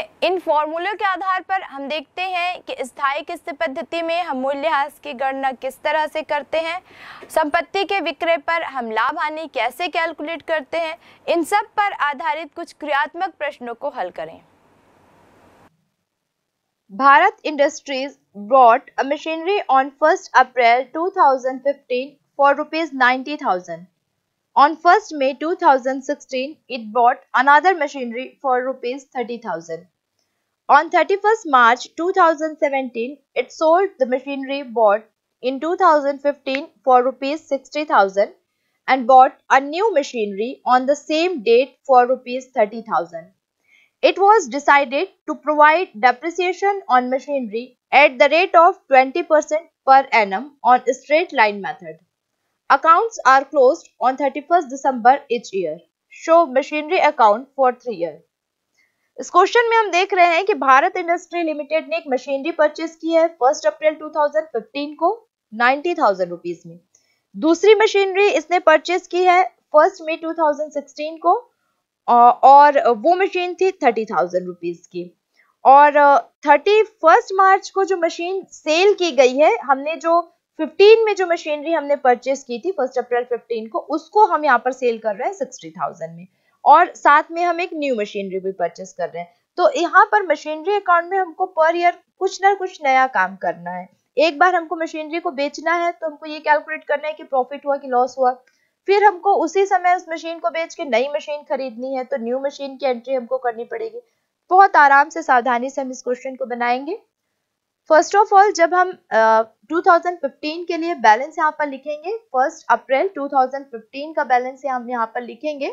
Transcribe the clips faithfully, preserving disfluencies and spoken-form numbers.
इन फॉर्मूलों के आधार पर हम देखते हैं कि स्थायी किस्त पद्धति में हम मूल्यह्रास की गणना किस तरह से करते हैं, संपत्ति के विक्रय पर हम लाभ हानि कैसे कैलकुलेट करते हैं। इन सब पर आधारित कुछ क्रियात्मक प्रश्नों को हल करें। Bharat Industries bought a machinery on first April two thousand fifteen for rupees ninety thousand. On first May two thousand sixteen, it bought another machinery for rupees thirty thousand. On thirty-first March two thousand seventeen, it sold the machinery bought in two thousand fifteen for rupees sixty thousand and bought a new machinery on the same date for rupees thirty thousand. It was decided to provide depreciation on machinery at the rate of twenty percent per annum on a straight line method. Accounts are closed on thirty-first December each year. Show machinery account for three years. इस question में हम देख रहे हैं कि Bharat industry limited ने एक machinery purchase की है फर्स्ट अप्रैल दो हज़ार पंद्रह को नब्बे हज़ार रुपीस में। दूसरी मशीनरी इसने परचेज की है फर्स्ट मई दो हज़ार सोलह को और वो मशीन थी थर्टी थाउजेंड रुपीज की। और थर्टी फर्स्ट मार्च को जो मशीन सेल की गई है, हमने जो फिफ्टीन में जो मशीनरी हमने परचेज की थी फर्स्ट अप्रैल फिफ्टीन को, उसको हम यहाँ पर सेल कर रहे हैं सिक्सटी थाउजेंड में और साथ में हम एक न्यू मशीनरी भी परचेज कर रहे हैं। तो यहाँ पर मशीनरी अकाउंट में हमको पर ईयर कुछ ना कुछ नया काम करना है। एक बार हमको मशीनरी को बेचना है तो हमको ये कैलकुलेट करना है कि प्रॉफिट हुआ कि लॉस हुआ, फिर हमको उसी समय उस मशीन को बेच के नई मशीन खरीदनी है तो न्यू मशीन की एंट्री हमको करनी पड़ेगी। बहुत आराम से सावधानी से हम इस क्वेश्चन को बनाएंगे। फर्स्ट ऑफ ऑल जब हम uh, दो हज़ार पंद्रह के लिए बैलेंस यहाँ पर लिखेंगे, फर्स्ट अप्रैल दो हज़ार पंद्रह का बैलेंस हम यहाँ पर लिखेंगे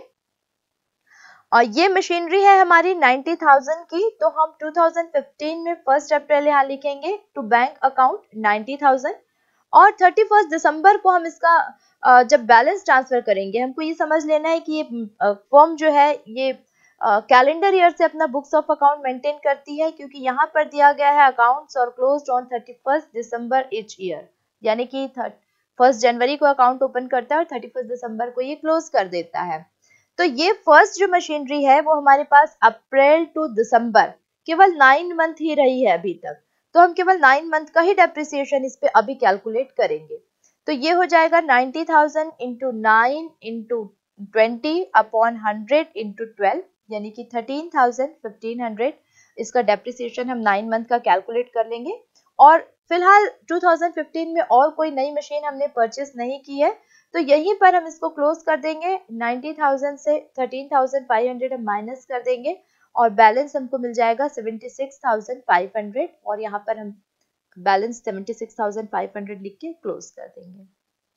और ये मशीनरी है हमारी नब्बे हज़ार की, तो हम दो हज़ार पंद्रह में फर्स्ट अप्रैल यहाँ लिखेंगे टू बैंक अकाउंट नब्बे हज़ार और थर्टी फर्स्ट दिसंबर को हम इसका जब बैलेंस ट्रांसफर करेंगे, हमको ये समझ लेना है कि ये फर्म जो है ये कैलेंडर ईयर से अपना बुक्स ऑफ अकाउंट मेंटेन करती है, क्योंकि यहाँ पर दिया गया है अकाउंट्स और closed on thirty first December each year, यानी कि फर्स्ट जनवरी को अकाउंट ओपन करता है और थर्टी फर्स्ट दिसंबर को ये क्लोज कर देता है। तो ये फर्स्ट जो मशीनरी है वो हमारे पास अप्रैल टू दिसंबर केवल नाइन मंथ ही रही है अभी तक, तो हम केवल नाइन मंथ का ही डेप्रिसिएशन इस पे अभी कैलकुलेट करेंगे। तो ये हो जाएगा ninety thousand into nine into twenty upon hundred into twelve, यानी कि थर्टीन थाउजेंड फिफ्टीन हंड्रेड। इसका डेप्रिसिएशन हम नाइन मंथ का कैलकुलेट कर लेंगे। और फिलहाल दो हज़ार पंद्रह में और कोई नई मशीन हमने परचेस नहीं की है, तो यहीं पर हम इसको क्लोज कर देंगे। नब्बे हज़ार से तेरह हज़ार पाँच सौ हम माइनस कर देंगे और बैलेंस हमको मिल जाएगा छिहत्तर हज़ार पाँच सौ और यहाँ पर हम बैलेंस छिहत्तर हज़ार पाँच सौ लिख के क्लोज कर देंगे।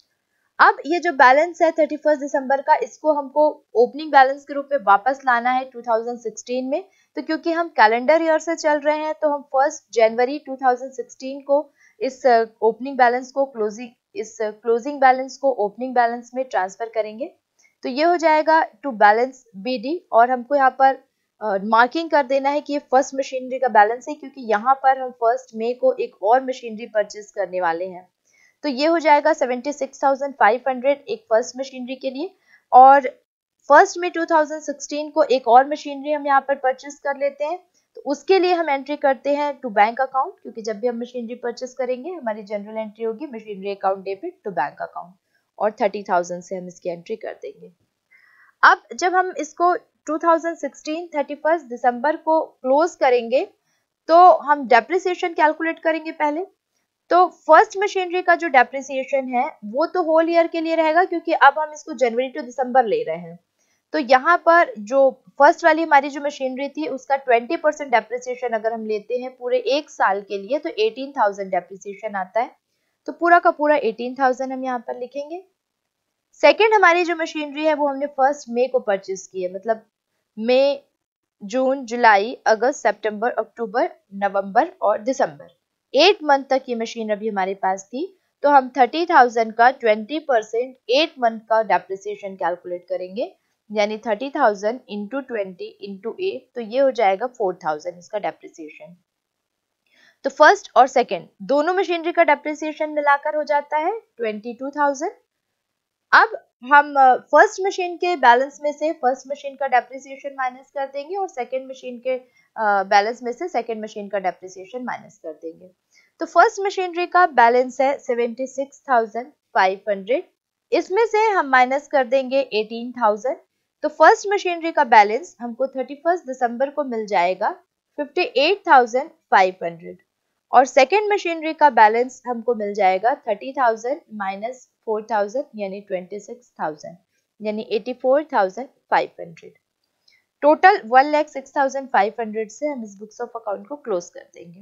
अब ये जो बैलेंस है थर्टी फर्स्ट दिसंबर का, इसको हमको ओपनिंग बैलेंस के रूप में वापस लाना है दो हज़ार सोलह में। तो क्योंकि हम कैलेंडर ईयर से चल रहे हैं तो हम फर्स्ट जनवरी दो हज़ार सोलह को इस ओपनिंग बैलेंस को क्लोजिंग इस क्लोजिंग बैलेंस को ओपनिंग बैलेंस में ट्रांसफर करेंगे। तो ये हो जाएगा टू बैलेंस बीडी और हमको यहाँ पर मार्किंग uh, कर देना है कि ये फर्स्ट मशीनरी का बैलेंस है, क्योंकि यहाँ पर हम फर्स्ट मई को एक और मशीनरी परचेज करने वाले हैं। तो ये हो जाएगा छिहत्तर हज़ार पाँच सौ एक फर्स्ट मशीनरी के लिए और फर्स्ट मई दो हज़ार सोलह को एक और मशीनरी हम यहाँ पर परचेज कर लेते हैं। तो उसके लिए हम एंट्री करते हैं टू बैंक अकाउंट, क्योंकि जब भी हम मशीनरी परचेज करेंगे हमारी जनरल एंट्री होगी machinery account debit to bank account और थर्टी थाउजेंड से हम इसकी एंट्री कर देंगे। अब जब हम इसको दो हज़ार सोलह थर्टी फर्स्ट दिसंबर को क्लोज करेंगे तो हम डेप्रिसिएशन कैलकुलेट करेंगे पहले। तो फर्स्ट मशीनरी का जो डेप्रिसिएशन है वो तो होल ईयर के लिए रहेगा, क्योंकि अब हम इसको जनवरी टू दिसंबर ले रहे हैं। तो यहाँ पर जो फर्स्ट वाली हमारी जो मशीनरी थी उसका ट्वेंटी परसेंट डेप्रिसिएशन अगर हम लेते हैं पूरे एक साल के लिए तो अठारह हज़ार डेप्रिसिएशन आता है। तो पूरा का पूरा अठारह हज़ार हम यहाँ पर लिखेंगे। सेकेंड हमारी जो मशीनरी है वो हमने फर्स्ट मई को परचेज की है, मतलब मई, जून, जुलाई, अगस्त, सितंबर, अक्टूबर, नवंबर और दिसंबर, एट मंथ तक ये मशीन अभी हमारे पास थी। तो हम थर्टी थाउजेंड का ट्वेंटी परसेंट एट मंथ का डेप्रिसिएशन कैलकुलेट करेंगे, यानी thirty thousand into twenty into eight, तो ये हो जाएगा फोर थाउजेंड इसका डेप्रिसिएशन। तो फर्स्ट और सेकेंड दोनों मशीनरी का डेप्रिसिएशन मिलाकर हो जाता है ट्वेंटी टू थाउजेंड अब हम फर्स्ट मशीन के बैलेंस में से फर्स्ट मशीन का डेप्रिसिएशन माइनस कर देंगे और सेकंड मशीन के बैलेंस में से सेकंड मशीन का डेप्रिसिएशन माइनस कर देंगे। तो फर्स्ट मशीनरी का बैलेंस है seventy six thousand five hundred, इसमें से हम माइनस कर देंगे एटीन थाउजेंड। तो फर्स्ट मशीनरी का बैलेंस हमको थर्टी फर्स्ट दिसंबर को मिल जाएगा fifty eight thousand five hundred और सेकेंड मशीनरी का बैलेंस हमको मिल जाएगा thirty thousand minus four thousand यानी ट्वेंटी सिक्स थाउजेंड यानी eighty four thousand five hundred. Total one lakh six thousand five hundred से हम इस बुक्स ऑफ अकाउंट को क्लोज कर देंगे।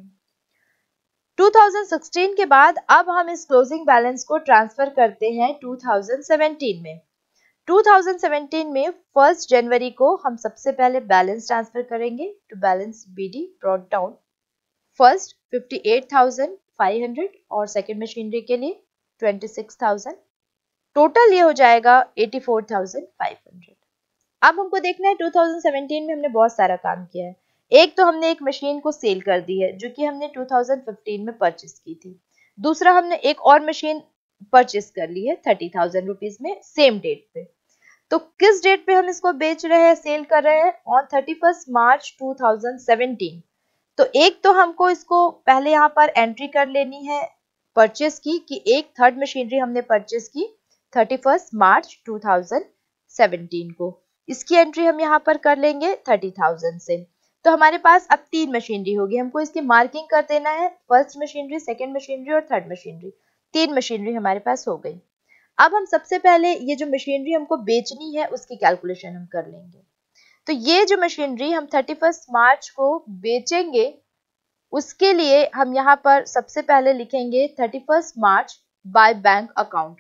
टू थाउजेंड सिक्सटीन के बाद अब हम इस क्लोजिंग बैलेंस को ट्रांसफर करते हैं टू थाउजेंड सेवेंटीन में। टू थाउजेंड सेवेंटीन में फर्स्ट जनवरी को हम सबसे पहले बैलेंस ट्रांसफर करेंगे to balance BD brought down first fifty eight thousand five hundred और सेकेंड मशीनरी के लिए ट्वेंटी सिक्स थाउजेंड। टोटल ये हो जाएगा eighty four thousand five hundred. अब हमको देखना है टू थाउजेंड सेवेंटीन में हमने बहुत सारा काम किया है। एक तो हमने एक मशीन को सेल कर दी है जो कि हमने टू थाउजेंड फिफ्टीन में परचेस की थी। दूसरा हमने एक और मशीन परचेस कर ली है थर्टी थाउजेंड रुपीज में सेम डेट पे। तो किस डेट पे हम इसको बेच रहे हैं, सेल कर रहे हैं? On thirty first March two thousand seventeen. तो एक तो हमको इसको पहले यहाँ पर एंट्री कर लेनी है परचेस की कि एक थर्ड मशीनरी हमने परचेस की thirty first March two thousand seventeen को। इसकी एंट्री हम यहाँ पर कर लेंगे थर्टी थाउजेंड से। तो हमारे पास अब तीन मशीनरी होगी, हमको इसकी मार्किंग कर देना है फर्स्ट मशीनरी, सेकेंड मशीनरी और थर्ड मशीनरी। तीन मशीनरी हमारे पास हो गई। अब हम सबसे पहले ये जो मशीनरी हमको बेचनी है उसकी कैलकुलेशन हम कर लेंगे। तो ये जो मशीनरी हम थर्टी फर्स्ट मार्च को बेचेंगे उसके लिए हम यहाँ पर सबसे पहले लिखेंगे thirty first March by bank account.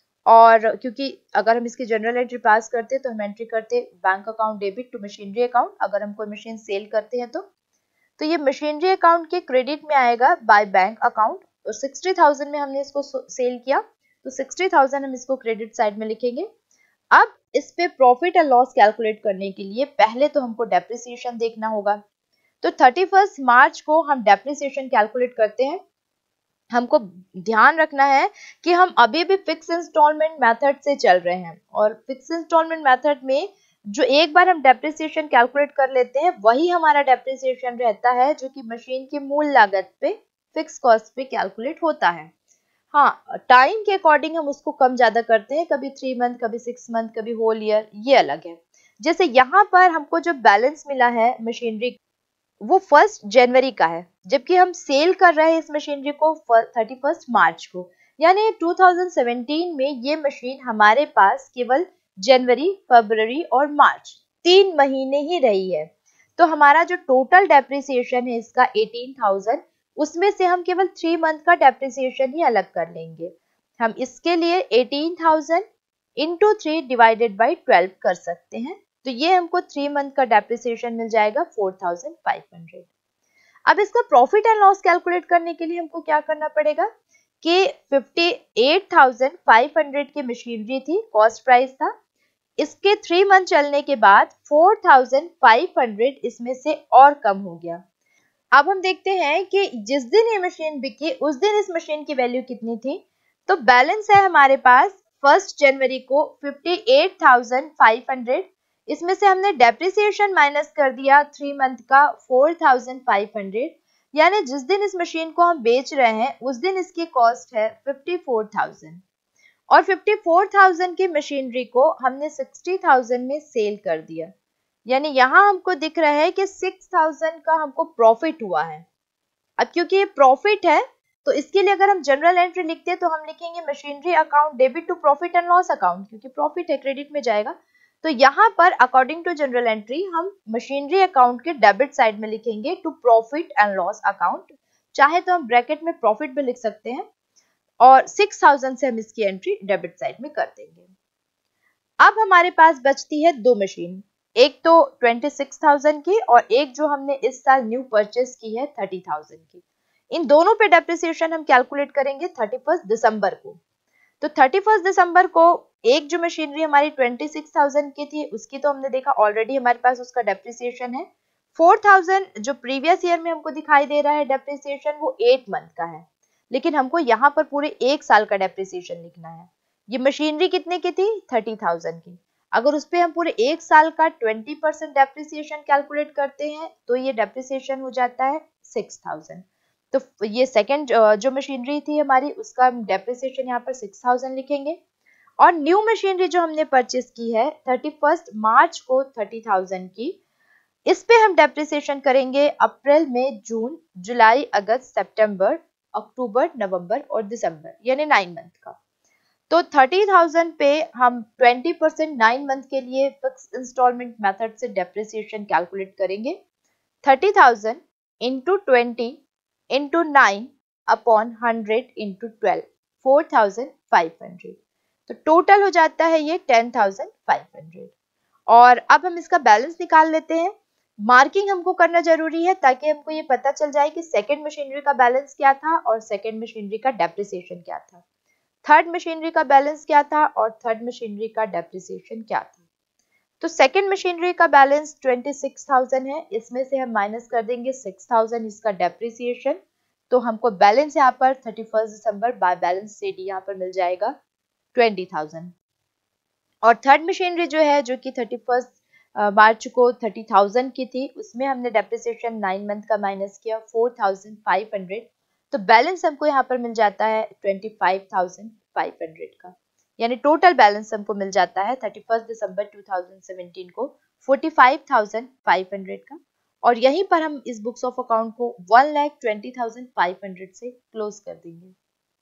और क्योंकि अगर हम इसकी जनरल एंट्री पास करते तो हम एंट्री करते bank account debit to machinery account अगर हम कोई मशीन सेल करते हैं तो तो ये मशीनरी अकाउंट के क्रेडिट में आएगा बाय बैंक अकाउंट। और सिक्सटी थाउजेंड में हमने इसको सेल किया तो सिक्सटी थाउजेंड हम इसको क्रेडिट साइड में लिखेंगे। अब इस पे प्रॉफिट एंड लॉस कैलकुलेट करने के लिए पहले तो हमको डेप्रिसिएशन देखना होगा। तो थर्टी फर्स्ट मार्च को हम डेप्रिसिएशन कैलकुलेट करते हैं। हमको ध्यान रखना है कि हम अभी भी फिक्स इंस्टॉलमेंट मेथड से चल रहे हैं और फिक्स इंस्टॉलमेंट मेथड में जो एक बार हम डेप्रिसिएशन कैलकुलेट कर लेते हैं वही हमारा डेप्रिसिएशन रहता है जो कि मशीन की मूल लागत पे फिक्स कॉस्ट पे कैलकुलेट होता है। हाँ, टाइम के अकॉर्डिंग हम उसको कम ज्यादा करते हैं, कभी थ्री मंथ, कभी सिक्स मंथ, कभी होल ईयर, ये अलग है। जैसे यहाँ पर हमको जो बैलेंस मिला है मशीनरी वो फर्स्ट जनवरी का है, जबकि हम सेल कर रहे हैं इस मशीनरी को थर्टी फर्स्ट मार्च को, यानी टू थाउजेंड सेवेंटीन में ये मशीन हमारे पास केवल जनवरी, फरवरी और मार्च तीन महीने ही रही है। तो हमारा जो टोटल डेप्रिसिएशन है इसका एटीन थाउजेंड, उसमें से हम केवल थ्री मंथ का डेप्रिसिएशन ही अलग कर लेंगे। हम इसके लिए eighteen thousand into three divided by twelve कर सकते हैं। तो ये हमको थ्री मंथ का डेप्रिसिएशन मिल जाएगा फोर थाउजेंड फाइव हंड्रेड। अब इसका प्रॉफिट एंड लॉस कैलकुलेट करने के लिए हमको क्या करना पड़ेगा कि fifty eight thousand five hundred की मशीनरी थी, कॉस्ट प्राइस था। इसके थ्री मंथ चलने के बाद फोर थाउजेंड फाइव हंड्रेड इसमें से और कम हो गया। अब हम देखते हैं कि जिस दिन ये मशीन बिकी उस दिन इस मशीन की वैल्यू कितनी थी। तो बैलेंस है हमारे पास फर्स्ट जनवरी को fifty eight thousand five hundred, इसमें से हमने डेप्रिसिएशन माइनस कर दिया थ्री मंथ का फोर थाउजेंड फाइव हंड्रेड, यानी जिस दिन इस मशीन को हम बेच रहे हैं उस दिन इसकी कॉस्ट है फिफ्टी फोर थाउजेंड और फिफ्टी फोर थाउजेंड की मशीनरी को हमने सिक्सटी थाउजेंड में सेल कर दिया, यानी यहाँ हमको दिख रहा है कि सिक्स थाउजेंड का हमको प्रॉफिट हुआ है। अब क्योंकि ये प्रॉफिट है तो इसके लिए अगर हम जनरल एंट्री लिखते हैं तो हम लिखेंगे machinery account debit to profit and loss account, क्योंकि प्रॉफिट है क्रेडिट में जाएगा। तो यहाँ पर अकॉर्डिंग टू जनरल एंट्री हम मशीनरी अकाउंट के डेबिट साइड में लिखेंगे to profit and loss account, चाहे तो हम ब्रैकेट में प्रॉफिट भी लिख सकते हैं और सिक्स थाउजेंड से हम इसकी एंट्री डेबिट साइड में कर देंगे। अब हमारे पास बचती है दो मशीन, एक तो ट्वेंटी सिक्स थाउजेंड की और एक जो हमने इस साल न्यू परचेस की है थर्टी थाउजेंड की। इन दोनों पे डेप्रिसिएशन हम कैलकुलेट करेंगे थर्टी फर्स्ट दिसंबर को। तो थर्टी फर्स्ट दिसंबर को एक जो मशीनरी हमारी ट्वेंटी सिक्स थाउजेंड की थी उसकी तो हमने देखा ऑलरेडी हमारे पास उसका डेप्रिसिएशन है फोर थाउजेंड, जो प्रीवियस ईयर में हमको दिखाई दे रहा है डेप्रिसिएशन वो एट मंथ का है, लेकिन हमको यहाँ पर पूरे एक साल का डेप्रिसिएशन लिखना है। ये मशीनरी कितने की थी, थर्टी थाउजेंड की। अगर उस पे हम पूरे एक साल का ट्वेंटी परसेंट डेप्रिसिएशन कैलकुलेट करते हैं तो ये डेप्रिसिएशन हो जाता है सिक्स थाउजेंड। तो ये सेकंड जो मशीनरी थी हमारी, उसका हम डेप्रिसिएशन यहाँ पर सिक्स थाउजेंड लिखेंगे। और न्यू मशीनरी जो हमने परचेस की है थर्टी फर्स्ट मार्च को थर्टी थाउजेंड की, इस पे हम डेप्रिसिएशन करेंगे अप्रैल, मई, जून, जुलाई, अगस्त, सितंबर, अक्टूबर, नवंबर और दिसंबर, यानी नाइन मंथ का। तो थर्टी थाउजेंड पे हम ट्वेंटी परसेंट नाइन मंथ के लिए फिक्स इंस्टॉलमेंट मेथड से डेप्रिसिएशन कैलकुलेट करेंगे। Thirty thousand into twenty into nine upon hundred into twelve, four thousand five hundred. तो टोटल हो जाता है ये टेन थाउजेंड फाइव हंड्रेड। और अब हम इसका बैलेंस निकाल लेते हैं। मार्किंग हमको करना जरूरी है ताकि हमको ये पता चल जाए कि सेकेंड मशीनरी का बैलेंस क्या था और सेकेंड मशीनरी का डेप्रिसिएशन क्या था, थर्ड मशीनरी का बैलेंस क्या था और थर्ड मशीनरी का डेप्रिसिएशन क्या था। तो सेकेंड मशीनरी का बैलेंस ट्वेंटी सिक्स थाउजेंड है, इसमें से हम माइनस कर देंगे सिक्स थाउजेंड इसका डेप्रिसिएशन, तो हमको बैलेंस यहाँ पर thirty first December by balance sheet यहाँ पर मिल जाएगा ट्वेंटी थाउजेंड। और थर्ड मशीनरी जो है जो कि थर्टी फर्स्ट मार्च को थर्टी थाउजेंड की थी, उसमें हमने डेप्रिसिएशन नाइन मंथ का माइनस किया फोर थाउजेंड फाइव हंड्रेड, तो बैलेंस हमको यहाँ पर मिल जाता है twenty five thousand five hundred का। यानी टोटल बैलेंस हमको मिल जाता है thirty first December two thousand seventeen को forty five thousand five hundred का। और यहीं पर हम इस बुक्स ऑफ अकाउंट को one lakh twenty thousand five hundred से क्लोज कर देंगे।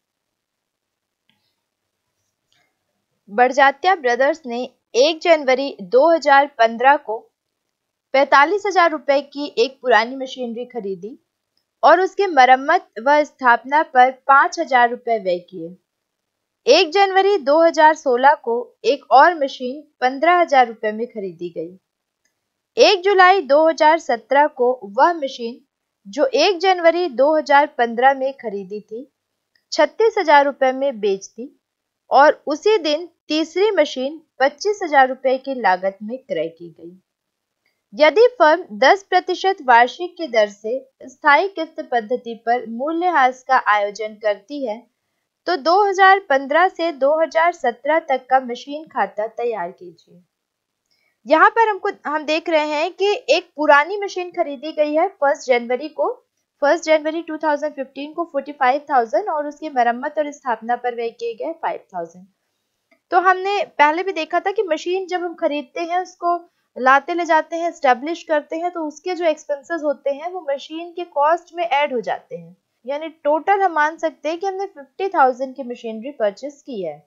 बड़जात्या ब्रदर्स ने एक जनवरी दो हज़ार पंद्रह को पैंतालीस हजार रुपए की एक पुरानी मशीनरी खरीदी और उसके मरम्मत व स्थापना पर पांच हजार रुपए व्यय किए। एक जनवरी दो हज़ार सोलह को एक और मशीन पंद्रह हजार रुपए में खरीदी गई। एक जुलाई दो हज़ार सत्रह को वह मशीन जो एक जनवरी दो हज़ार पंद्रह में खरीदी थी छत्तीस हजार रुपए में बेच दी और उसी दिन तीसरी मशीन पच्चीस हजार रुपए की लागत में क्रय की गई। यदि फर्म दस प्रतिशत वार्षिक की दर से स्थायी किस्त पद्धति पर मूल्यह्रास का आयोजन करती है तो दो हज़ार पंद्रह से दो हज़ार सत्रह तक का मशीन खाता तैयार कीजिए। यहाँ पर हमको हम देख रहे हैं कि एक पुरानी मशीन खरीदी गई है फर्स्ट जनवरी को first January two thousand fifteen को फोर्टी फाइव थाउजेंड और उसकी मरम्मत और स्थापना पर व्यय किए गए फाइव थाउजेंड। तो हमने पहले भी देखा था कि मशीन जब हम खरीदते हैं उसको लाते ले जाते हैं, स्टैब्लिश करते हैं, तो उसके जो एक्सपेंसेस होते हैं वो मशीन के कॉस्ट में ऐड हो जाते हैं। यानी टोटल हम मान सकते हैं कि हमने फिफ्टी थाउजेंड की मशीनरी परचेस की है।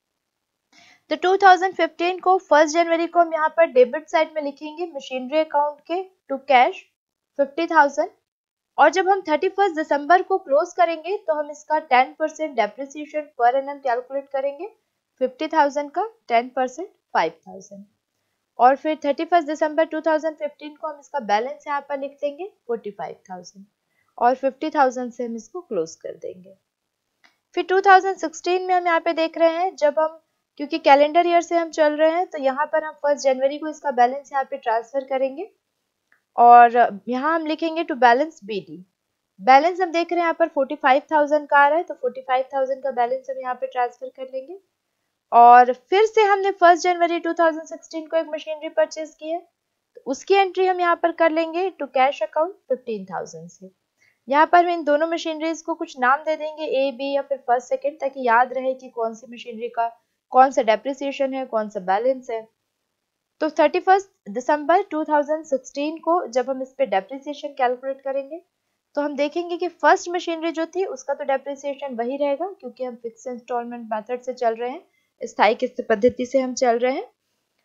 तो टू थाउजेंड फिफ्टीन को फर्स्ट जनवरी को हम यहाँ पर डेबिट साइड में लिखेंगे मशीनरी अकाउंट के टू कैश फिफ्टी थाउजेंड, और जब हम थर्टी फर्स्ट दिसंबर को क्लोज करेंगे तो हम इसका ten percent depreciation per annum calculate करेंगे, फिफ्टी थाउजेंड का टेन परसेंट फाइव थाउजेंड, और फिर thirty first December two thousand fifteen को हम इसका बैलेंस यहाँ पर लिख देंगे फोर्टी फाइव थाउजेंड और फिफ्टी थाउजेंड से हम इसको क्लोज कर देंगे। फिर टू थाउजेंड सिक्सटीन में हम यहाँ पे देख रहे हैं, जब हम क्योंकि कैलेंडर ईयर से हम चल रहे हैं तो यहाँ पर हम फर्स्ट जनवरी को इसका बैलेंस यहाँ पे ट्रांसफर करेंगे और यहाँ हम लिखेंगे टू बैलेंस बीडी। बैलेंस हम देख रहे हैं यहाँ पर फोर्टी फाइव थाउजेंड का आ रहा है, तो फोर्टी फाइव थाउजेंड का बैलेंस हम यहाँ पे ट्रांसफर कर लेंगे। और फिर से हमने first January two thousand sixteen को एक मशीनरी परचेज की है, तो उसकी एंट्री हम यहाँ पर कर लेंगे to cash account fifteen thousand से। यहाँ पर हम इन दोनों मशीनरीज को कुछ नाम दे देंगे ए बी या फिर फर्स्ट सेकंड, ताकि याद रहे कि कौन सी मशीनरी का कौन सा डेप्रिसिएशन है, कौन सा बैलेंस है। तो thirty first December two thousand sixteen को जब हम इस पे डेप्रिसिएशन कैलकुलेट करेंगे तो हम देखेंगे कि फर्स्ट मशीनरी जो थी उसका तो डेप्रिसिएशन वही रहेगा क्योंकि हम फिक्स इंस्टॉलमेंट मेथड से चल रहे हैं, स्थायी किस्त पद्धति से हम चल रहे हैं।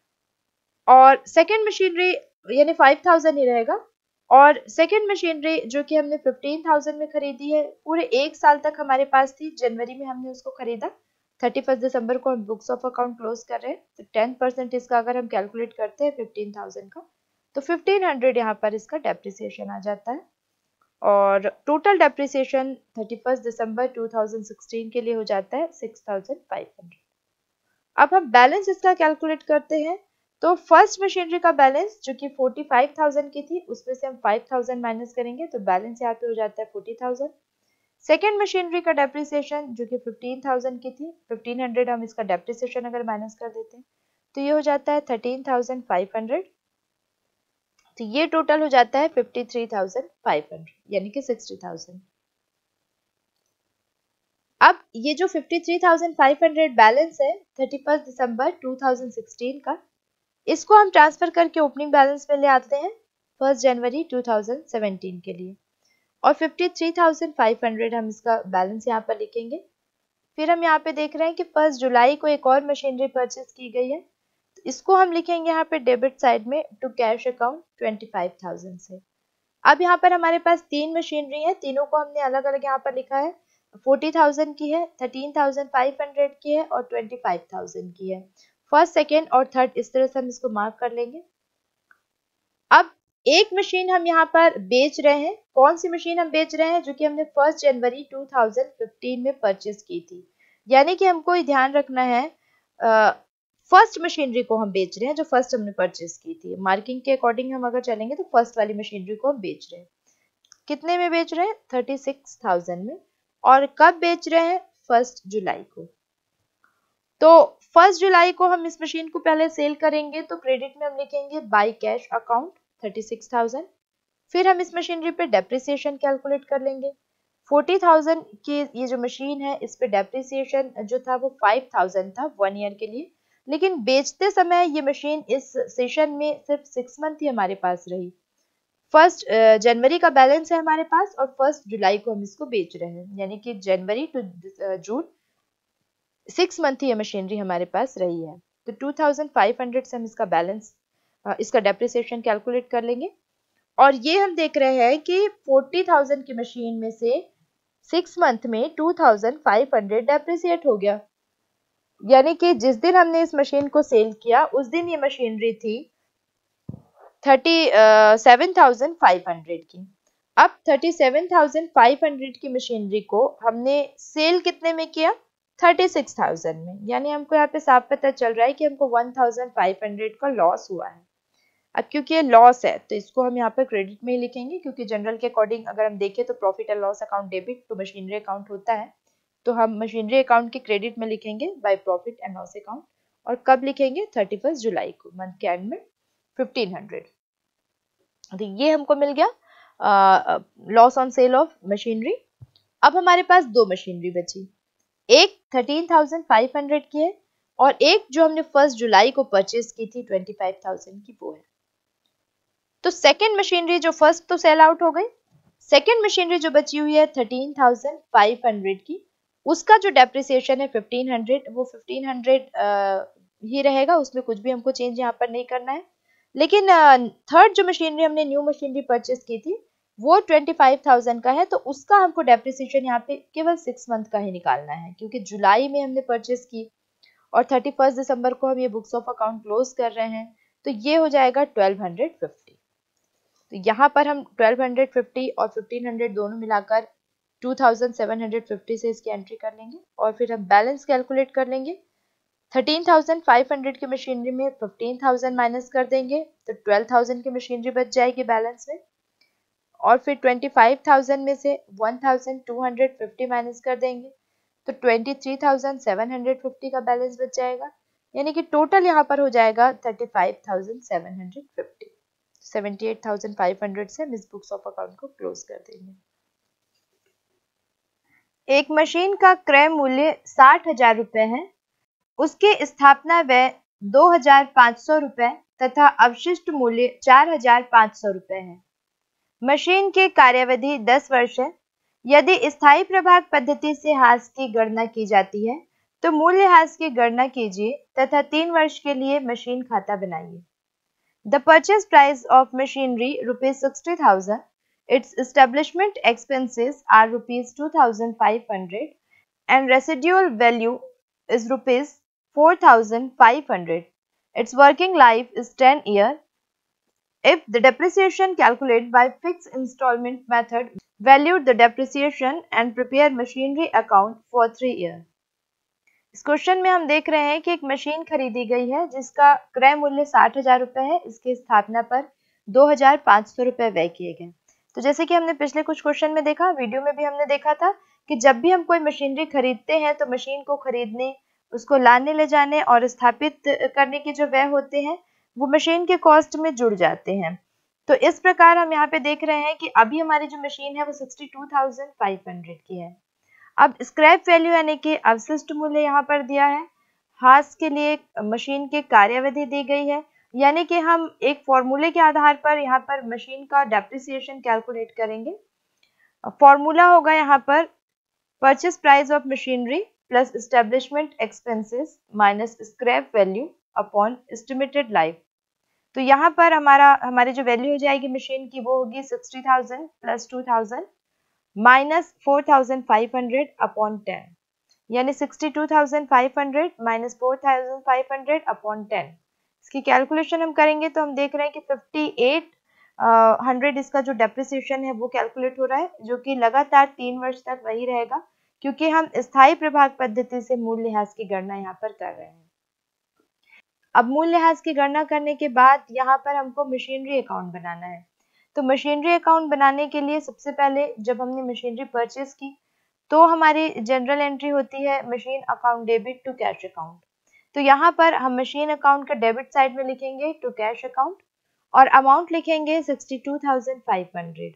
और सेकंड मशीनरी यानी फाइव थाउजेंड ही रहेगा। और सेकंड मशीनरी जो कि हमने फिफ्टीन थाउजेंड में खरीदी है, पूरे एक साल तक हमारे पास थी, जनवरी में हमने उसको खरीदा, थर्टी फर्स्ट दिसंबर को हम बुक्स ऑफ अकाउंट क्लोज कर रहे हैं, तो टेन परसेंट इसका अगर हम कैलकुलेट करते हैं फिफ्टीन थाउजेंड का तो फिफ्टीन हंड्रेड यहाँ पर इसका डेप्रिसिएशन आ जाता है। और total depreciation thirty first December two thousand sixteen के लिए हो जाता है सिक्स थाउजेंड फाइव हंड्रेड। अब हम बैलेंस इसका कैलकुलेट करते हैं, तो फर्स्ट मशीनरी का बैलेंस जो कि फोर्टी फाइव थाउजेंड की थी उसमें से हम फाइव थाउजेंड माइनस करेंगे तो बैलेंस यहाँ पे हो जाता है फोर्टी थाउजेंड। सेकेंड मशीनरी का डेप्रिसिएशन जो कि फिफ्टीन थाउजेंड की थी, फिफ्टीन हंड्रेड हम इसका डेप्रिसिएशन अगर माइनस कर देते हैं तो ये हो जाता है थर्टीन थाउजेंड फाइव हंड्रेड। तो ये टोटल हो जाता है fifty three thousand five hundred यानी कि सिक्सटी थाउजेंड। अब ये जो fifty three thousand five hundred balance है thirty first December two thousand sixteen का, इसको हम ट्रांसफर करके ओपनिंग बैलेंस में ले आते हैं first January two thousand seventeen के लिए, और fifty three thousand five hundred हम इसका बैलेंस यहाँ पर लिखेंगे। फिर हम यहाँ पे देख रहे हैं कि फर्स्ट जुलाई को एक और मशीनरी परचेज की गई है, तो इसको हम लिखेंगे यहाँ पे डेबिट साइड में to cash account twenty five thousand से। अब यहाँ पर हमारे पास तीन मशीनरी है, तीनों को हमने अलग अलग यहाँ पर लिखा है, फोर्टी थाउजेंड की है, थर्टीन थाउजेंड फाइव हंड्रेड की है और ट्वेंटी फाइव थाउजेंड की है। फर्स्ट, सेकेंड और थर्ड इस तरह से हम इसको मार्क कर लेंगे। अब एक मशीन हम यहाँ पर बेच रहे हैं, कौन सी मशीन हम बेच रहे हैं? जो कि हमने first January two thousand fifteen में परचेज की थी, यानी कि हमको ध्यान रखना है फर्स्ट मशीनरी को हम बेच रहे हैं जो फर्स्ट हमने परचेज की थी। मार्किंग के अकॉर्डिंग हम अगर चलेंगे तो फर्स्ट वाली मशीनरी को हम बेच रहे हैं। कितने में बेच रहे हैं? थर्टी सिक्स थाउजेंड में। और कब बेच रहे हैं? फर्स्ट जुलाई को। तो फर्स्ट जुलाई को हम इस मशीन को पहले सेल करेंगे, तो क्रेडिट में हम लिखेंगे by cash account thirty six thousand. फिर हम इस मशीनरी पे डेप्रिसिएशन कैलकुलेट कर लेंगे। फोर्टी थाउजेंड की ये जो मशीन है इस पे डेप्रिसिएशन जो था वो फाइव थाउजेंड था वन ईयर के लिए, लेकिन बेचते समय ये मशीन इस सेशन में सिर्फ सिक्स मंथ ही हमारे पास रही। फर्स्ट जनवरी का बैलेंस है हमारे पास और फर्स्ट जुलाई को हम इसको बेच रहे हैं, यानी कि जनवरी टू जून सिक्स मंथ ये मशीनरी हमारे पास रही है। तो टू थाउजेंड फाइव हंड्रेड से हम इसका बैलेंस, इसका डेप्रिसिएशन कैलकुलेट कर लेंगे। और ये हम देख रहे हैं कि फोर्टी थाउजेंड की मशीन में से सिक्स मंथ में two thousand five hundred depreciate हो गया, यानी कि जिस दिन हमने इस मशीन को सेल किया उस दिन ये मशीनरी थी thirty seven thousand five hundred की। अब thirty seven thousand five hundred की मशीनरी को हमने सेल कितने में किया? थर्टी सिक्स थाउजेंड में, यानी हमको यहाँ पे साफ पता चल रहा है कि हमको वन थाउजेंड फाइव हंड्रेड का लॉस हुआ है। अब क्योंकि ये लॉस है तो इसको हम यहाँ पर क्रेडिट में ही लिखेंगे, क्योंकि जनरल के अकॉर्डिंग अगर हम देखें तो profit and loss account debit to machinery account होता है, तो हम मशीनरी अकाउंट के क्रेडिट में लिखेंगे by profit and loss account. और कब लिखेंगे? थर्टी फर्स्ट जुलाई को, मंथ के एंड में फिफ्टीन हंड्रेड। तो ये हमको मिल गया loss on sale of machinery. अब हमारे पास दो मशीनरी बची, एक थर्टीन थाउजेंड फाइव हंड्रेड की है और एक जो हमने फर्स्ट जुलाई को परचेज की थी ट्वेंटी फाइव थाउजेंड की, वो है। तो सेकेंड मशीनरी जो फर्स्ट तो सेल आउट हो गई, सेकेंड मशीनरी जो बची हुई है थर्टीन थाउजेंड फाइव हंड्रेड की, उसका जो डेप्रिसिएशन है फिफ्टीन हंड्रेड, वो फिफ्टीन हंड्रेड ही रहेगा, उसमें कुछ भी हमको चेंज यहाँ पर नहीं करना है। लेकिन थर्ड uh, जो मशीनरी हमने न्यू मशीनरी परचेज की थी वो ट्वेंटी फाइव थाउजेंड का है, तो उसका हमको डेप्रिसिएशन यहाँ पे केवल सिक्स मंथ का ही निकालना है, क्योंकि जुलाई में हमने परचेज की और थर्टी फर्स्ट दिसंबर को हम ये बुक्स ऑफ अकाउंट क्लोज कर रहे हैं, तो ये हो जाएगा ट्वेल्व हंड्रेड फिफ्टी। तो यहाँ पर हम ट्वेल्व हंड्रेड फिफ्टी और फिफ्टीन हंड्रेड दोनों मिलाकर two thousand seven hundred fifty से इसकी एंट्री कर लेंगे और फिर हम बैलेंस कैलकुलेट कर लेंगे। थर्टीन थाउजेंड फाइव हंड्रेड की मशीनरी में फिफ्टीन थाउजेंड माइनस कर देंगे तो ट्वेल्व थाउजेंड की मशीनरी बच जाएगी बैलेंस में, और फिर ट्वेंटी फाइव थाउजेंड में से one thousand two hundred fifty minus कर देंगे तो twenty three thousand seven hundred fifty का बैलेंस बच जाएगा, यानी कि टोटल यहाँ पर हो जाएगा thirty five thousand seven hundred fifty. Seventy eight thousand five hundred से हम इस बुक्स ऑफ अकाउंट को क्लोज कर देंगे। एक मशीन का क्रय मूल्य साठ हजार रुपए है, उसके स्थापना व्यय दो हजार पाँच सौ रुपए तथा अवशिष्ट मूल्य चार हजार पाँच सौ रुपए है। मशीन की कार्यावधि दस वर्ष है। यदि स्थायी प्रभाग पद्धति से ह्रास की गणना की जाती है तो मूल्य ह्रास की गणना कीजिए तथा तीन वर्ष के लिए मशीन खाता बनाइए। The purchase price of machinery rupees sixty thousand, its establishment expenses are rupees two thousand five hundred and residual value is rupees four thousand five hundred. Its working life is ten years. If the depreciation calculated by fixed installment method, valued the depreciation and prepare machinery account for three years. इस question में हम देख रहे हैं कि एक machine खरीदी गई है जिसका क्रय मूल्य साठ हजार रुपए है। इसकी स्थापना पर दो हजार पाँच सौ रुपए व्यय किए गए। तो जैसे कि हमने पिछले कुछ क्वेश्चन में देखा, वीडियो में भी हमने देखा था कि जब भी हम कोई मशीनरी खरीदते हैं तो मशीन को खरीदने, उसको लाने ले जाने और स्थापित करने के जो व्यय होते हैं वो मशीन के कॉस्ट में जुड़ जाते हैं। तो इस प्रकार हम यहाँ पे देख रहे हैं कि अभी हमारी जो मशीन है वो sixty two thousand five hundred की है। अब स्क्रैप वैल्यू यानी कि अवशिष्ट मूल्य यहाँ पर दिया है। हास के लिए मशीन की कार्यावधि दी गई है, यानी कि हम एक फॉर्मूले के आधार पर यहाँ पर मशीन का डेप्रिसिएशन कैलकुलेट करेंगे। फॉर्मूला होगा यहाँ पर purchase price of machinery plus establishment expenses minus scrap value upon estimated life. तो यहाँ पर हमारा हमारी जो वैल्यू हो जाएगी मशीन की वो होगी sixty thousand plus two thousand minus four thousand five hundred upon ten, यानी sixty two thousand five hundred minus four thousand five hundred upon ten. इसकी कैलकुलेशन हम करेंगे तो हम देख रहे हैं कि फिफ्टी एट हंड्रेड इसका जो डेप्रिसिएशन है वो कैलकुलेट हो रहा है, जो कि लगातार तीन वर्ष तक वही रहेगा, क्योंकि हम स्थायी प्रभाग पद्धति से मूल्यह्रास की गणना यहाँ पर कर रहे हैं। अब मूल्यह्रास की गणना करने के बाद यहाँ पर हमको मशीनरी अकाउंट बनाना है। तो मशीनरी अकाउंट बनाने के लिए सबसे पहले जब हमने मशीनरी परचेस की तो हमारी जनरल एंट्री होती है machine account debit to cash account. तो यहाँ पर हम मशीन अकाउंट का डेबिट साइड में लिखेंगे टू कैश अकाउंट और अमाउंट लिखेंगे sixty two thousand five hundred.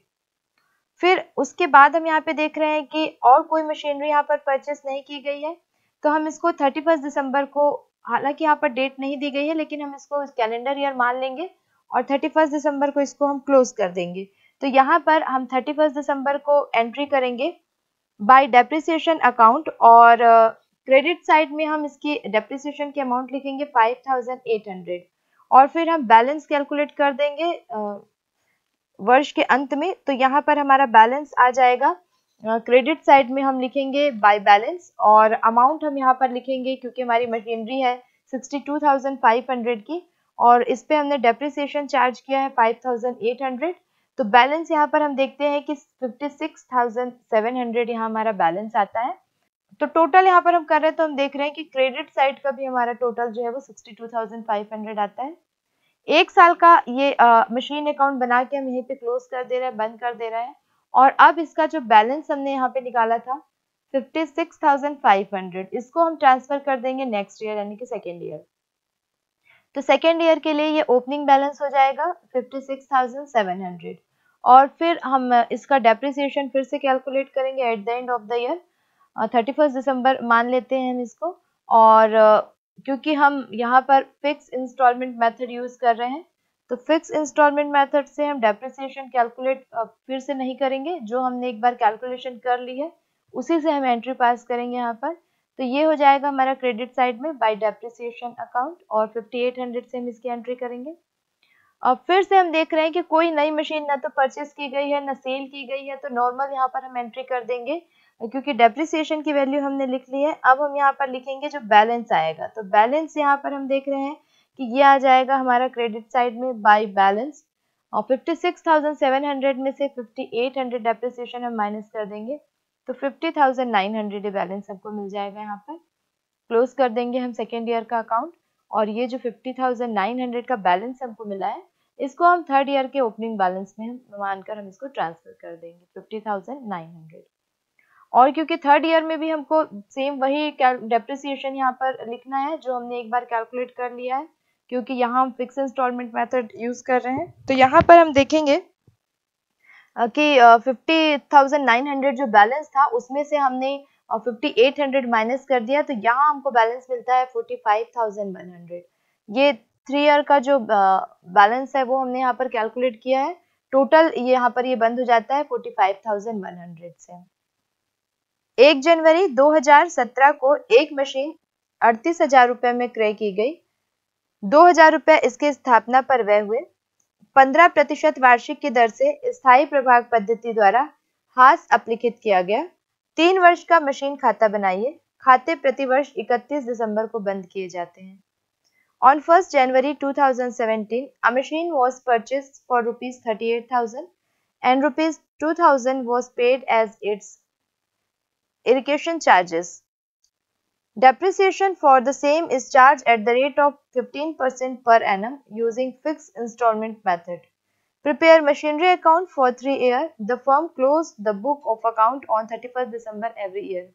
फिर उसके बाद हम यहाँ पे देख रहे हैं कि और कोई मशीनरी यहाँ पर परचेस नहीं की गई है, तो हम इसको थर्टी फर्स्ट दिसंबर को, हालांकि यहाँ पर डेट नहीं दी गई है लेकिन हम इसको कैलेंडर ईयर मान लेंगे और थर्टी फर्स्ट दिसंबर को इसको हम क्लोज कर देंगे। तो यहाँ पर हम थर्टी फर्स्ट दिसंबर को एंट्री करेंगे बाय डेप्रिसिएशन अकाउंट और क्रेडिट uh, साइड में हम इसकी डेप्रिसिएशन की अमाउंट लिखेंगे फाइव थाउजेंड एट हंड्रेड और फिर हम बैलेंस कैलकुलेट कर देंगे uh, वर्ष के अंत में। तो यहाँ पर हमारा बैलेंस आ जाएगा, क्रेडिट uh, साइड में हम लिखेंगे बाय बैलेंस और अमाउंट हम यहाँ पर लिखेंगे क्योंकि हमारी मशीनरी है sixty two thousand five hundred की और इस पे हमने डेप्रिसिएशन चार्ज किया है फाइव थाउजेंड एट हंड्रेड। तो बैलेंस यहाँ पर हम देखते हैं कि fifty six thousand seven hundred यहाँ हमारा बैलेंस आता है। तो टोटल यहाँ पर हम कर रहे हैं तो हम देख रहे हैं कि क्रेडिट साइड का भी हमारा टोटल जो है वो sixty two thousand five hundred आता है। एक साल का ये मशीन अकाउंट बना के हम यहीं पे क्लोज कर दे रहे हैं, बंद कर दे रहे हैं। और अब इसका जो बैलेंस हमने यहाँ पे निकाला था fifty six thousand five hundred, इसको हम ट्रांसफर कर देंगे नेक्स्ट ईयर यानी कि सेकेंड ईयर। तो सेकेंड ईयर के लिए ये ओपनिंग बैलेंस हो जाएगा fifty six thousand seven hundred और फिर हम इसका डेप्रिसिएशन फिर से कैलकुलेट करेंगे at the end of the year, thirty first दिसंबर मान लेते हैं हम इसको। और uh, क्योंकि हम यहाँ पर फिक्स इंस्टॉलमेंट मेथड यूज कर रहे हैं तो फिक्स इंस्टॉलमेंट मेथड से हम डेप्रिसिएशन कैलकुलेट uh, फिर से नहीं करेंगे, जो हमने एक बार कैलकुलेशन कर ली है उसी से हम एंट्री पास करेंगे यहाँ पर। तो ये हो जाएगा हमारा क्रेडिट साइड में बाय डेप्रिसिएशन अकाउंट और फिफ्टी एट हंड्रेड से हम इसकी एंट्री करेंगे। अब फिर से हम देख रहे हैं कि कोई नई मशीन ना तो परचेस की गई है ना सेल की गई है, तो नॉर्मल यहाँ पर हम एंट्री कर देंगे क्योंकि डेप्रिसिएशन की वैल्यू हमने लिख ली है। अब हम यहाँ पर लिखेंगे जो बैलेंस आएगा, तो बैलेंस यहाँ पर हम देख रहे हैं कि ये आ जाएगा हमारा क्रेडिट साइड में बाय बैलेंस और fifty six thousand seven hundred में से फिफ्टी एट हंड्रेड डेप्रिसिएशन हम माइनस कर देंगे तो fifty thousand nine hundred balance हमको मिल जाएगा। यहाँ पर क्लोज कर देंगे हम सेकेंड ईयर का अकाउंट और ये जो फिफ्टी थाउजेंड नाइन हंड्रेड का बैलेंस हमको मिला है इसको हम थर्ड ईयर के ओपनिंग बैलेंस में हम मानकर हम इसको ट्रांसफर कर देंगे फिफ्टी थाउजेंड नाइन हंड्रेड। और क्योंकि थर्ड ईयर में भी हमको सेम वही डेप्रिसिएशन यहाँ पर लिखना है जो हमने एक बार कैलकुलेट कर लिया है, क्योंकि यहाँ हम फिक्स इंस्टॉलमेंट मेथड यूज कर रहे हैं। तो यहाँ पर हम देखेंगे कि फिफ्टी थाउजेंड नाइन हंड्रेड जो बैलेंस था उसमें से हमने फिफ्टी एट हंड्रेड माइनस कर दिया, तो यहाँ हमको बैलेंस मिलता है forty five thousand one hundred. ये थ्री ईयर का जो बैलेंस है वो हमने यहाँ पर कैलकुलेट किया है, टोटल ये यहाँ पर ये बंद हो जाता है forty five thousand one hundred से। एक जनवरी दो हज़ार सत्रह को एक मशीन अड़तीस हजार रुपए में क्रय की गई। दो हजार रुपए इसके स्थापना पर व्यय हुए। पंद्रह प्रतिशत वार्षिक की दर से स्थायी प्रभाग पद्धति द्वारा हास अपलिखित किया गया। तीन वर्ष का मशीन खाता बनाइए। खाते प्रति वर्ष इकतीस दिसंबर को बंद किए जाते हैं। On first January two thousand seventeen, a machine was purchased for rupees thirty-eight thousand and rupees two thousand was paid as its irrigation charges. Depreciation for the same is charged at the rate of fifteen percent per annum using fixed installment method. Prepare machinery account for three years. The firm closed the book of account on thirty-first December every year.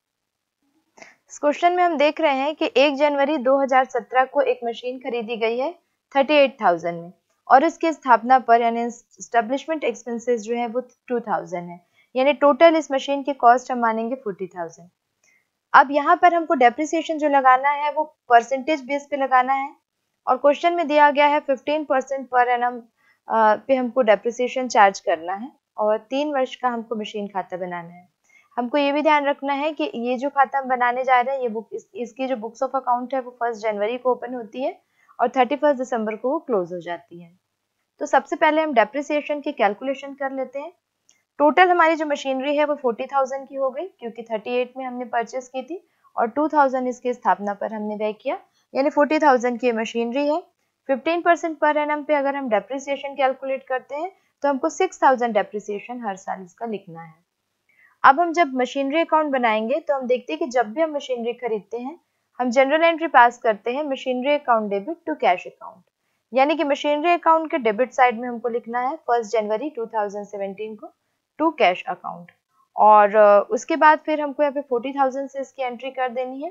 इस question में हम देख रहे हैं कि एक जनवरी दो हज़ार सत्रह को एक मशीन खरीदी गई है अड़तीस हज़ार में और इसकी स्थापना पर यानी एस्टेब्लिशमेंट एक्सपेंसेस जो है वो दो हज़ार है, यानी टोटल इस मशीन की कॉस्ट हम मानेंगे चालीस हज़ार। अब यहाँ पर हमको डेप्रिसिएशन जो लगाना है वो परसेंटेज बेस पे लगाना है और क्वेश्चन में दिया गया है पंद्रह परसेंट पर एनम पे हमको डेप्रिसिएशन चार्ज करना है और तीन वर्ष का हमको मशीन खाता बनाना है। हमको ये भी ध्यान रखना है कि ये जो खाता हम बनाने जा रहे हैं ये बुक इस, इसकी जो बुक्स ऑफ अकाउंट है वो फर्स्ट जनवरी को ओपन होती है और थर्टी फर्स्ट दिसंबर को वो क्लोज हो जाती है। तो सबसे पहले हम डेप्रिसिएशन की कैलकुलेशन कर लेते हैं। टोटल हमारी जो मशीनरी है वो चालीस हज़ार की हो गई क्योंकि अड़तीस में हमने परचेस की थी और दो हज़ार इसकी स्थापना पर हमने व्यय किया, यानी चालीस हज़ार की मशीनरी है। पंद्रह परसेंट पर एनम पे अगर हम डेप्रिसिएशन कैलकुलेट करते हैं तो हमको छह हज़ार डेप्रिसिएशन हर साल इसका लिखना है। अब हम जब मशीनरी अकाउंट बनाएंगे तो हम देखते हैं कि जब भी हम मशीनरी खरीदते हैं हम जनरल एंट्री पास करते हैं machinery account debit to cash account, यानी कि मशीनरी अकाउंट के डेबिट साइड में हमको लिखना है फर्स्ट जनवरी दो हज़ार सत्रह को टू कैश अकाउंट और उसके बाद फिर हमको यहाँ पे चालीस हज़ार से इसकी एंट्री कर देनी है।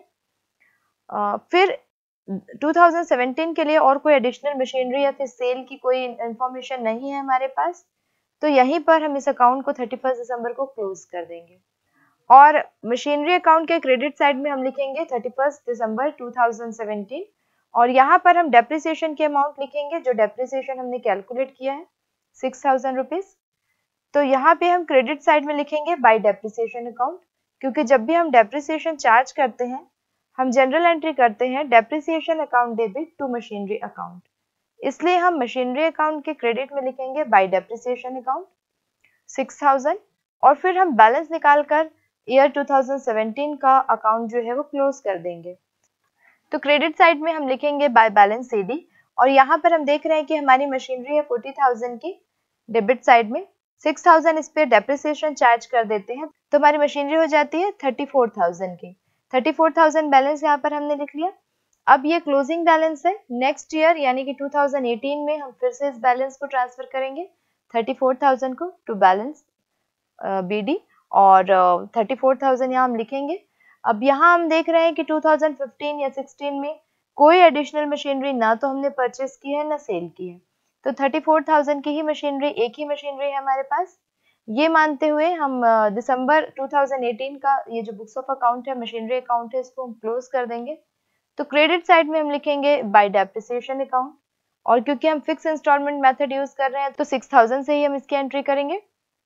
फिर दो हज़ार सत्रह के लिए और कोई एडिशनल मशीनरी या फिर सेल की कोई इंफॉर्मेशन नहीं है हमारे पास, तो यहीं पर हम इस अकाउंट को इकतीस दिसंबर को क्लोज कर देंगे और मशीनरी अकाउंट के क्रेडिट साइड में हम लिखेंगे इकतीस दिसंबर दो हज़ार सत्रह और यहाँ पर हम डेप्रिसिएशन के अमाउंट लिखेंगे जो डेप्रिसिएशन हमने कैलकुलेट किया है सिक्स थाउजेंड रुपीज। तो यहाँ पे हम क्रेडिट साइड में लिखेंगे बाय डेप्रिसिएशन अकाउंट, क्योंकि जब भी हम डेप्रिसिएशन चार्ज करते हैं हम जनरल एंट्री करते हैं depreciation account debit to machinery account, इसलिए हम मशीनरी अकाउंट के क्रेडिट में लिखेंगे by depreciation account six thousand और फिर हम बैलेंस निकाल कर ईयर दो हज़ार सत्रह का अकाउंट जो है वो क्लोज कर देंगे। तो क्रेडिट साइड में हम लिखेंगे बाय बैलेंस सीडी और यहाँ पर हम देख रहे हैं कि हमारी मशीनरी है चालीस हज़ार की, डेबिट साइड में छह हज़ार इस पे डेप्रिसिएशन चार्ज कर देते हैं तो हमारी मशीनरी हो जाती है चौंतीस हज़ार की। चौंतीस हज़ार बैलेंस यहाँ पर हमने लिख लिया। अब ये क्लोजिंग बैलेंस है, नेक्स्ट ईयर यानी कि दो हज़ार अठारह में हम फिर से इस बैलेंस को ट्रांसफर करेंगे चौंतीस हज़ार को टू बैलेंस बीडी और चौंतीस हज़ार यहाँ हम लिखेंगे। अब यहाँ हम देख रहे हैं कि दो हज़ार पंद्रह या सोलह में कोई एडिशनल मशीनरी ना तो हमने परचेस की है ना सेल की है, तो चौंतीस हज़ार की ही मशीनरी एक ही मशीनरी है हमारे पास। ये मानते हुए हम दिसंबर दो हज़ार अठारह का ये जो बुक्स ऑफ अकाउंट है मशीनरी अकाउंट है इसको हम क्लोज कर देंगे। तो क्रेडिट साइड में हम लिखेंगे बाय डेप्रिसिएशन अकाउंट और क्योंकि हम फिक्स इंस्टॉलमेंट मेथड यूज कर रहे हैं तो छह हज़ार से ही हम इसकी एंट्री करेंगे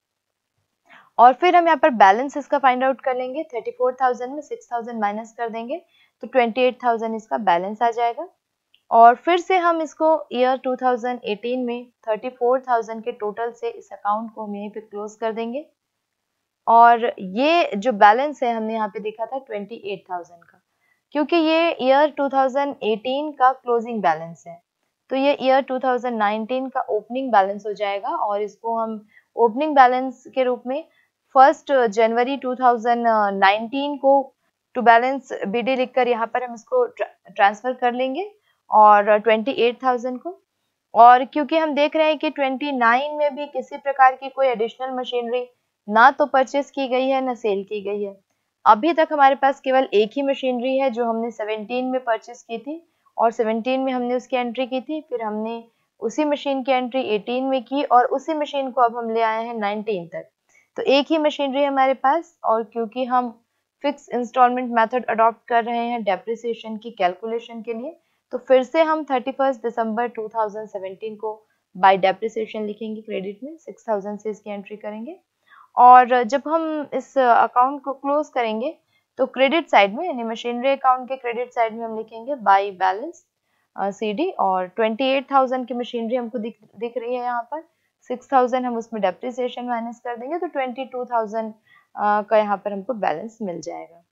और फिर हम यहाँ पर बैलेंस इसका फाइंड आउट कर लेंगे। चौंतीस हज़ार में छह हज़ार माइनस कर देंगे तो अट्ठाईस हज़ार इसका बैलेंस आ जाएगा और फिर से हम इसको ईयर दो हज़ार अठारह में चौंतीस हज़ार के टोटल से इस अकाउंट को हम यहीं पे क्लोज कर देंगे और ये जो बैलेंस है हमने यहाँ पे देखा था अट्ठाईस हज़ार का, क्योंकि ये ईयर दो हज़ार अठारह का क्लोजिंग बैलेंस है तो ये ईयर दो हज़ार उन्नीस का ओपनिंग बैलेंस हो जाएगा और इसको हम ओपनिंग बैलेंस के रूप में फर्स्ट जनवरी दो हज़ार उन्नीस को टू बैलेंस बीडी लिखकर यहाँ पर हम इसको ट्रांसफर कर लेंगे और अट्ठाईस हज़ार को। और क्योंकि हम देख रहे हैं कि उनतीस में भी किसी प्रकार की कोई एडिशनल मशीनरी ना तो परचेस की गई है ना सेल की गई है, अभी तक हमारे पास केवल एक ही मशीनरी है जो हमने सत्रह में परचेस की थी और सत्रह में हमने उसकी एंट्री की थी, फिर हमने उसी मशीन की एंट्री अठारह में की और उसी मशीन को अब हम ले आए हैं उन्नीस तक। तो एक ही मशीनरी हमारे पास और क्योंकि हम फिक्स इंस्टॉलमेंट मेथड अडॉप्ट कर रहे हैं डेप्रिसिएशन की कैलकुलेशन के लिए तो फिर से हम इकतीस दिसंबर दो हज़ार सत्रह को बाय डेप्रिसिएशन लिखेंगे क्रेडिट में छह हज़ार से इसकी एंट्री करेंगे और जब हम इस अकाउंट को क्लोज करेंगे तो क्रेडिट साइड में यानी मशीनरी अकाउंट के क्रेडिट साइड में हम लिखेंगे बाय बैलेंस सीडी और अट्ठाईस हज़ार की मशीनरी हमको दिख दिख रही है यहाँ पर, छह हज़ार हम उसमें डेप्रिसिएशन माइनस कर देंगे तो बाईस हज़ार का यहाँ पर हमको बैलेंस मिल जाएगा।